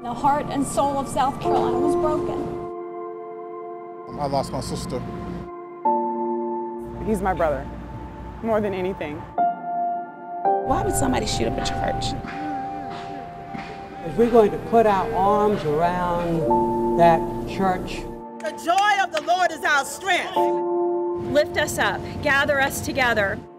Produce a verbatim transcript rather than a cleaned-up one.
The heart and soul of South Carolina was broken. I lost my sister. He's my brother, more than anything. Why would somebody shoot up a church? If we're going to put our arms around that church. The joy of the Lord is our strength. Lift us up, gather us together.